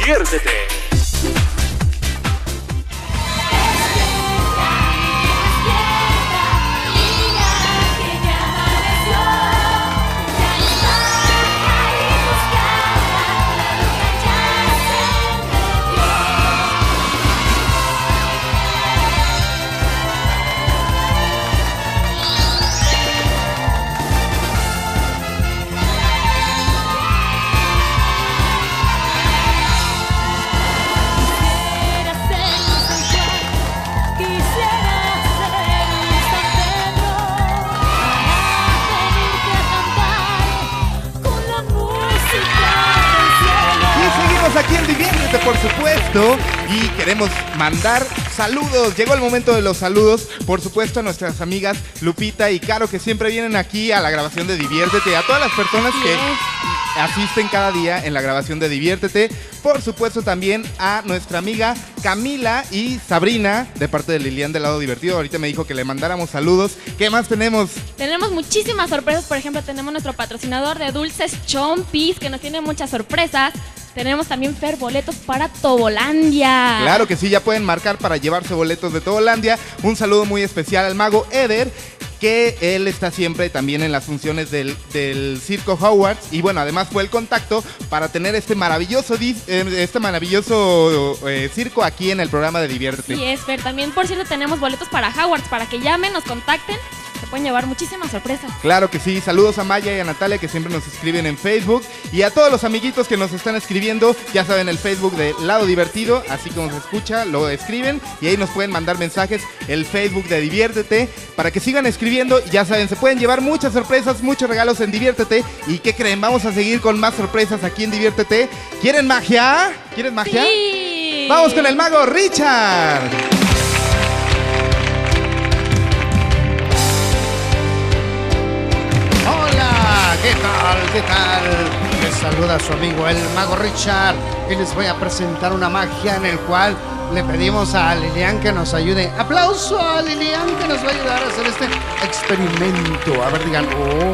diviértete. Aquí en Diviértete, por supuesto, y queremos mandar saludos. Llegó el momento de los saludos, por supuesto, a nuestras amigas Lupita y Caro, que siempre vienen aquí a la grabación de Diviértete, a todas las personas que asisten cada día en la grabación de Diviértete. Por supuesto, también a nuestra amiga Camila y Sabrina, de parte de Lilian del Lado Divertido. Ahorita me dijo que le mandáramos saludos. ¿Qué más tenemos? Tenemos muchísimas sorpresas. Por ejemplo, tenemos nuestro patrocinador de dulces Chompis, que nos tiene muchas sorpresas. Tenemos también Fer boletos para Tobolandia. Claro que sí, ya pueden marcar para llevarse boletos de Tobolandia. Un saludo muy especial al mago Eder, que él está siempre también en las funciones del Circo Hogwarts. Y bueno, además fue el contacto para tener este maravilloso circo aquí en el programa de Diviértete. Sí, es Fer. También, por cierto, tenemos boletos para Hogwarts, para que llamen, nos contacten. Se pueden llevar muchísimas sorpresas. Claro que sí. Saludos a Maya y a Natalia, que siempre nos escriben en Facebook. Y a todos los amiguitos que nos están escribiendo, ya saben, el Facebook de Lado Divertido, así como se escucha, lo escriben y ahí nos pueden mandar mensajes. El Facebook de Diviértete, para que sigan escribiendo. Ya saben, se pueden llevar muchas sorpresas, muchos regalos en Diviértete. ¿Y qué creen? Vamos a seguir con más sorpresas aquí en Diviértete. ¿Quieren magia? ¿Quieren magia? Sí. Vamos con el mago Richard. ¿Qué tal? ¿Qué tal? Les saluda su amigo el Mago Richard y les voy a presentar una magia en el cual le pedimos a Lilian que nos ayude. ¡Aplauso a Lilian que nos va a ayudar a hacer este experimento! A ver, digan,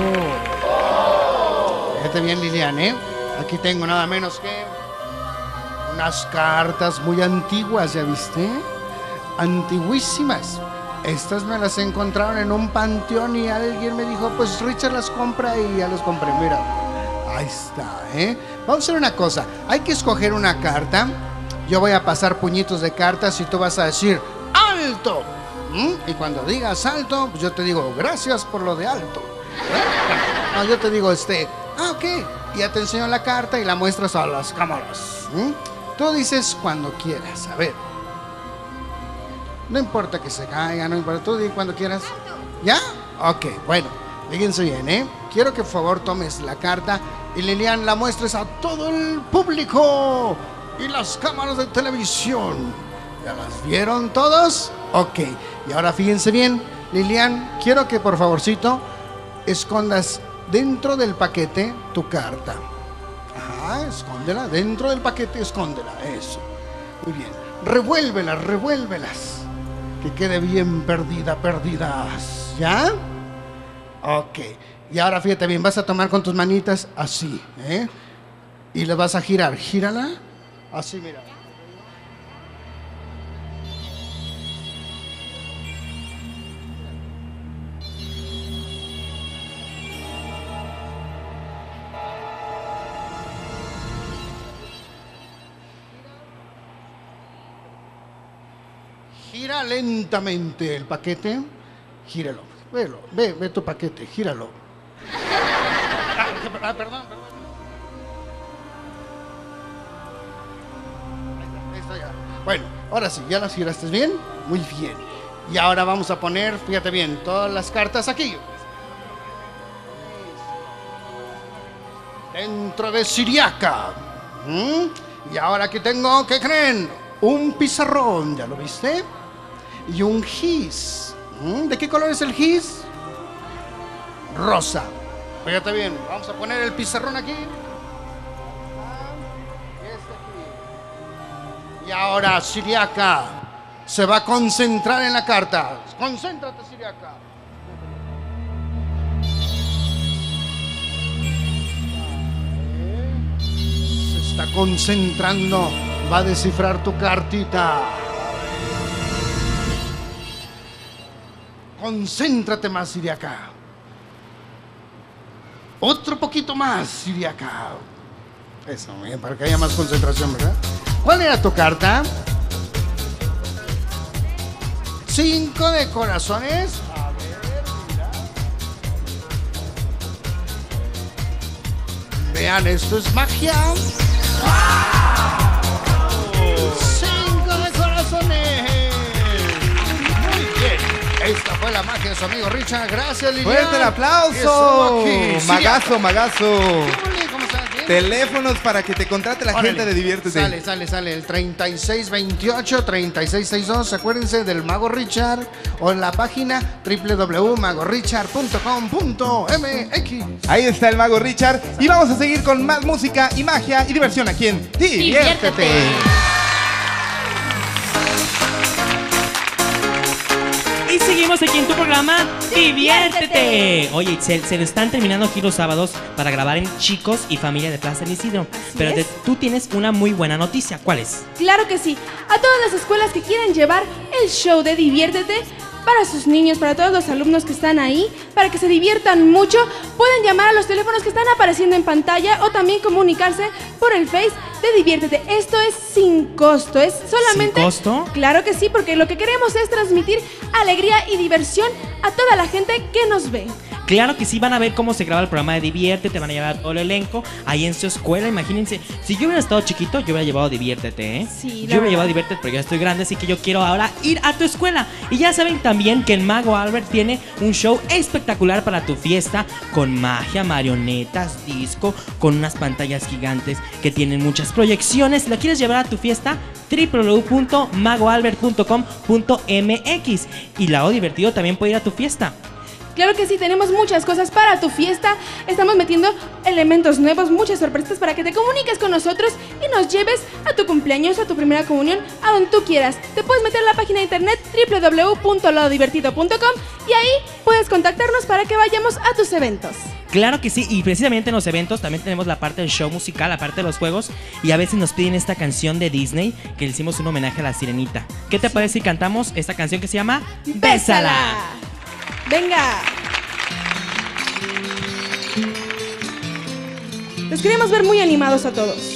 ¡oh! Fíjate bien, Lilian, ¿eh? Aquí tengo nada menos que unas cartas muy antiguas, ¿ya viste? Antiguísimas. Estas me las encontraron en un panteón y alguien me dijo, pues Richard las compra, y ya las compré, mira. Ahí está, ¿eh? Vamos a hacer una cosa, hay que escoger una carta. Yo voy a pasar puñitos de cartas y tú vas a decir, ¡alto! Y cuando digas alto, pues yo te digo, gracias por lo de alto. No, yo te digo, ok. Y ya te enseño la carta y la muestras a las cámaras. Tú dices cuando quieras, a ver. No importa que se caiga, no importa, tú di cuando quieras. ¿Ya? Ok, bueno, fíjense bien, ¿eh? Quiero que por favor tomes la carta y Lilian la muestres a todo el público y las cámaras de televisión. ¿Ya las vieron todos? Ok, y ahora fíjense bien, Lilian, quiero que por favorcito escondas dentro del paquete tu carta. Ajá, escóndela, dentro del paquete escóndela, eso. Muy bien, revuélvelas. Que quede bien perdidas, ¿ya? Ok, y ahora fíjate bien, vas a tomar con tus manitas así, ¿eh? Y le vas a girar, gírala, así, mira. Gira lentamente el paquete. Gíralo. Ve tu paquete. Gíralo. Perdón. Ahí está ya. Bueno, ahora sí, ¿ya las giraste bien? Muy bien. Y ahora vamos a poner, fíjate bien, todas las cartas aquí. Dentro de Siriaca. Y ahora aquí tengo, ¿qué creen? Un pizarrón, ¿ya lo viste? Y un gis. ¿De qué color es el gis? Rosa. Fíjate bien, vamos a poner el pizarrón aquí. Y ahora Siriaca se va a concentrar en la carta. Concéntrate, Siriaca. está concentrando. Va a descifrar tu cartita. Concéntrate más, Siriaca. Otro poquito más, Siriaca. Eso, bien, para que haya más concentración, ¿verdad? ¿Cuál era tu carta? 5 de corazones. A ver, mira. Vean, esto es magia. 5 de corazones. Muy bien. Esta fue la magia de su amigo Richard. Gracias, Lilian. ¡Fuerte el aplauso! Magazo, magazo. ¿Cómo estás? ¿Bien? Teléfonos para que te contrate la gente de Diviértete. Sale. El 3628-3662. Acuérdense del Mago Richard o en la página www.magorichard.com.mx. Ahí está el Mago Richard. Y vamos a seguir con más música y magia y diversión aquí en Diviértete. Y seguimos aquí en tu programa Diviértete. Oye, Itzel, se le están terminando aquí los sábados para grabar en Chicos y Familia de Plaza San Isidro. Pero tú tienes una muy buena noticia. ¿Cuál es? Claro que sí. A todas las escuelas que quieren llevar el show de Diviértete para sus niños, para todos los alumnos que están ahí, para que se diviertan mucho, pueden llamar a los teléfonos que están apareciendo en pantalla o también comunicarse por el Face de Diviértete. Esto es sin costo, es solamente... ¿Sin costo? Claro que sí, porque lo que queremos es transmitir alegría y diversión a toda la gente que nos ve. Claro que sí, van a ver cómo se graba el programa de Diviértete, van a llevar todo el elenco ahí en su escuela. Imagínense, si yo hubiera estado chiquito, yo hubiera llevado Diviértete, ¿eh? Sí, yo hubiera llevado Diviértete, pero ya estoy grande, así que yo quiero ahora ir a tu escuela. Y ya saben también que el Mago Albert tiene un show espectacular para tu fiesta, con magia, marionetas, disco, con unas pantallas gigantes que tienen muchas proyecciones. Si la quieres llevar a tu fiesta, www.magoalbert.com.mx. Y Lado Divertido también puede ir a tu fiesta. Claro que sí, tenemos muchas cosas para tu fiesta. Estamos metiendo elementos nuevos, muchas sorpresas para que te comuniques con nosotros y nos lleves a tu cumpleaños, a tu primera comunión, a donde tú quieras. Te puedes meter a la página de internet www.ladodivertido.com y ahí puedes contactarnos para que vayamos a tus eventos. Claro que sí, y precisamente en los eventos también tenemos la parte del show musical, la parte de los juegos, y a veces nos piden esta canción de Disney, que le hicimos un homenaje a la Sirenita. ¿Qué te parece si cantamos esta canción que se llama Bésala? Venga. Los queremos ver muy animados a todos.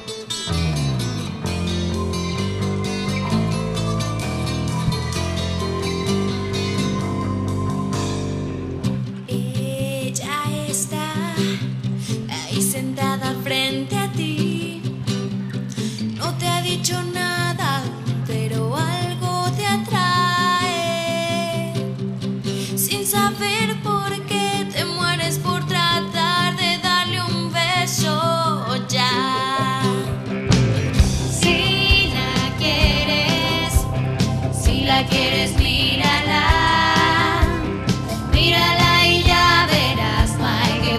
Ella está ahí sentada frente a ti. No te ha dicho nada, pero algo te atrae. Sin saber por qué te mueres por tratar de darle un beso ya. Si la quieres, mírala. Mírala y ya verás, no hay que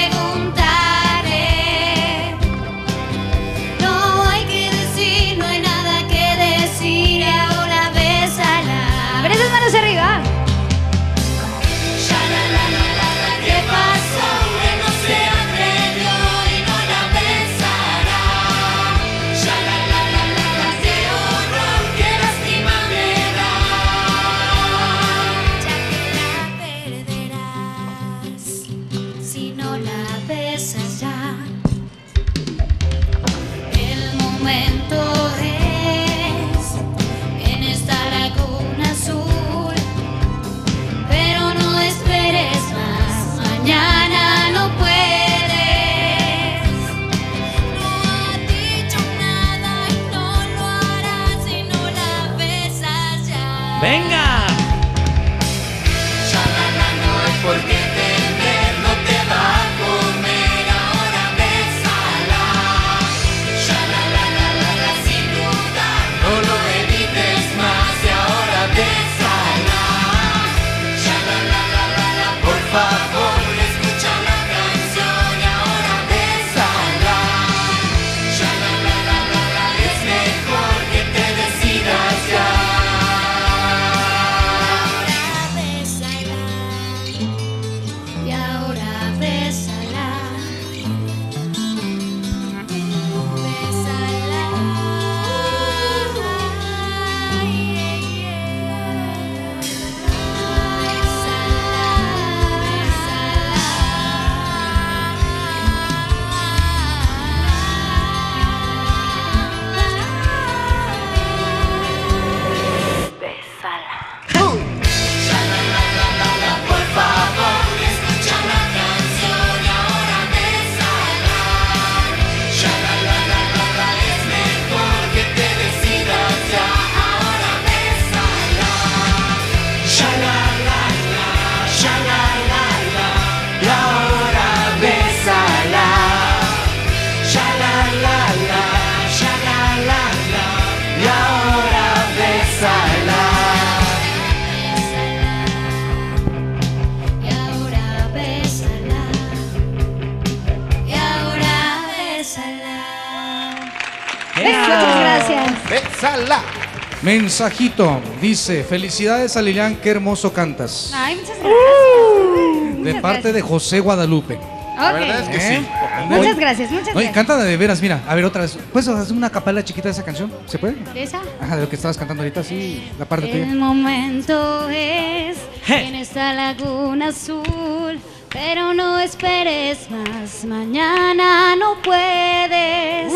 preguntarle. No hay que decir, no hay nada que decir, ahora bésala. Pero esas manos arriba. ¿Qué pasó? Que no se atrevió y no la besará. Qué horror, qué lástima me da. Ya que la perderás si no la besas ya. El momento es en esta laguna azul, pero no esperes más, mañana no puedes. No ha dicho nada y no lo hará si no la besas ya. ¡Venga! No hay por qué temer, no te va a comer, ahora bésala. Sin duda, no lo evites más y ahora bésala. Por favor, escucha la canción y ahora bésala. Es mejor que te decidas ya. Muchas gracias. Bésala. Mensajito, dice, felicidades a Lilian, qué hermoso cantas. Ay, muchas gracias. De parte de José Guadalupe. La verdad es que sí. Muchas gracias, muchas Oye, gracias. canta de veras, mira, a ver otra vez. ¿Puedes hacer una capela chiquita de esa canción? ¿Se puede? ¿De esa? Ajá, de lo que estabas cantando ahorita, sí, la parte tuya. El momento es en esta laguna azul, pero no esperes más, mañana no puedes.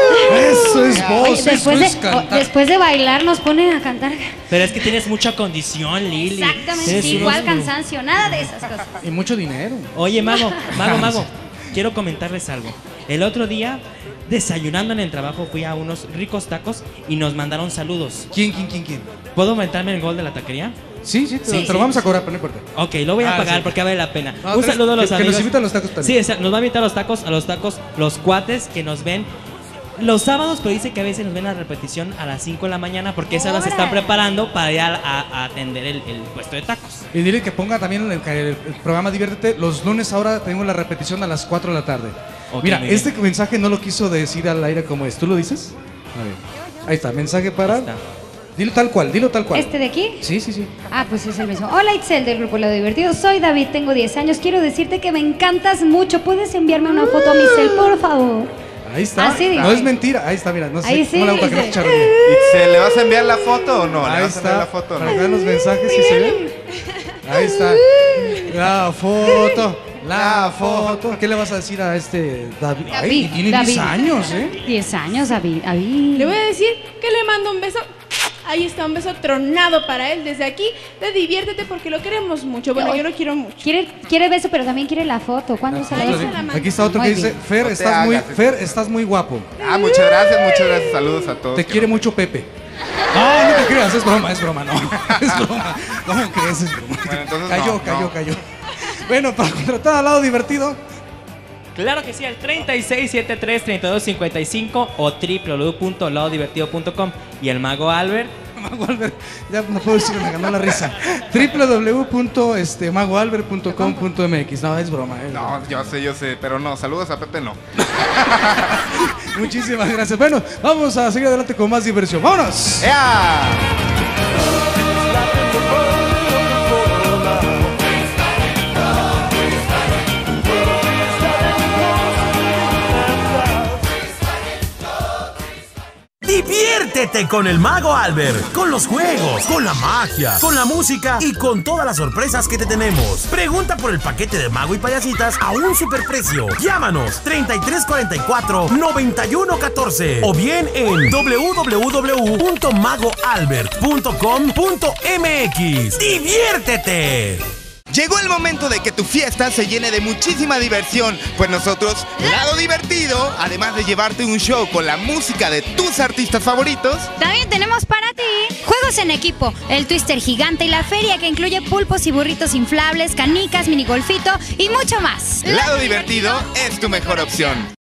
Eso es voz, eso es cantar. Después de bailar nos ponen a cantar. Pero es que tienes mucha condición, Lili. Exactamente, Tienes igual unos- cansancio, nada de esas cosas. Y mucho dinero. Oye, Mago, quiero comentarles algo. El otro día, desayunando en el trabajo, fui a unos ricos tacos y nos mandaron saludos. ¿Quién? ¿Puedo aumentarme el gol de la taquería? Sí, te lo vamos a cobrar, pero no importa. Ok, lo voy a Ah, pagar sí. porque vale la pena. No, Un saludo a los que amigos. nos invitan a los tacos también. Sí, nos va a invitar a los tacos, los cuates que nos ven los sábados, pero dice que a veces nos ven a repetición a las 5 de la mañana porque esas horas se están ¡Órale! preparando para ir a atender el puesto de tacos. Y dile que ponga también el programa Diviértete. Los lunes ahora tenemos la repetición a las 4 de la tarde. Ok, Mira, muy bien. este mensaje no lo quiso decir al aire como es. ¿Tú lo dices? A ver. Ahí está, mensaje para... Ahí está. Dilo tal cual, dilo tal cual. ¿Este de aquí? Sí, sí, sí. Ah, pues es el mismo. Hola Itzel del Grupo Lado Divertido. Soy David, tengo 10 años. Quiero decirte que me encantas mucho. ¿Puedes enviarme una foto a mi cel, por favor? Ahí está. Así dice. No es mentira. Ahí está, mira. No sé Ahí sí cómo la hago para que no se dice. charlie. ¿Se le vas a enviar la foto o no? ¿Le Ahí vas a enviar está. la foto o Para que no? vean los mensajes si se ve. Ahí está. La foto. La foto. ¿Qué le vas a decir a este David? Ay, tiene 10 años, ¿eh? 10 años, David. Le voy a decir que le mando un beso. Ahí está, un beso tronado para él desde aquí. De diviértete porque lo queremos mucho. Bueno, yo lo quiero mucho. Quiere beso, pero también quiere la foto. ¿Cuándo se la foto. hizo? la mando. Aquí está otro Muy que dice, bien. Fer, No te estás hagas, estás muy guapo. Ah, muchas gracias. Saludos a todos. Te quiere mucho Pepe. No, no te creas, es broma, no. Es broma. ¿Cómo crees? Es broma. Bueno, entonces Cayó. Bueno, para contratar al Lado Divertido, Claro que sí, al 3673-3255 o www.ladodivertido.com. Y el Mago Albert, Mago Albert, ya no puedo decir que me ganó la risa. www.magoalbert.com.mx. No, es broma. No, yo sé, pero no, saludos a Pepe no. Muchísimas gracias. Bueno, vamos a seguir adelante con más diversión. ¡Vámonos! ¡Ea! Diviértete con el Mago Albert, con los juegos, con la magia, con la música y con todas las sorpresas que te tenemos. Pregunta por el paquete de Mago y Payasitas a un superprecio. Llámanos 3344-9114 o bien en www.magoalbert.com.mx. ¡Diviértete! Llegó el momento de que tu fiesta se llene de muchísima diversión, pues nosotros, Lado Divertido, además de llevarte un show con la música de tus artistas favoritos, También tenemos para ti juegos en equipo, el Twister gigante y la feria que incluye pulpos y burritos inflables, canicas, minigolfito y mucho más. Lado Divertido es tu mejor opción.